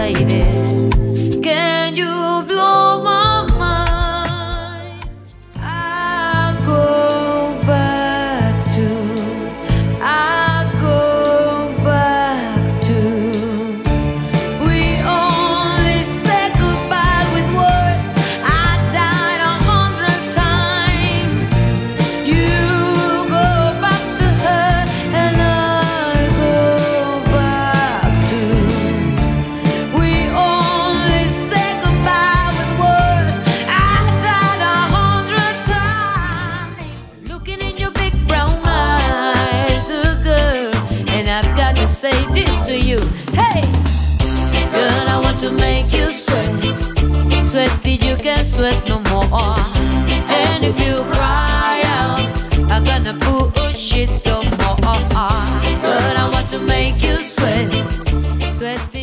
lady. Can you blow my mind? I go back to we only say goodbye with words. I died 100 times. You go back to her and I go back to we only say goodbye with words. I died 100 times. Looking in your big brown eyes, oh girl, and I've got to say this to you. Hey, girl, I want to make you sweat. Sweat till you can't sweat no more. And if you cry out, I'm gonna push it some more. Girl, I want to make you sweat. Sweat.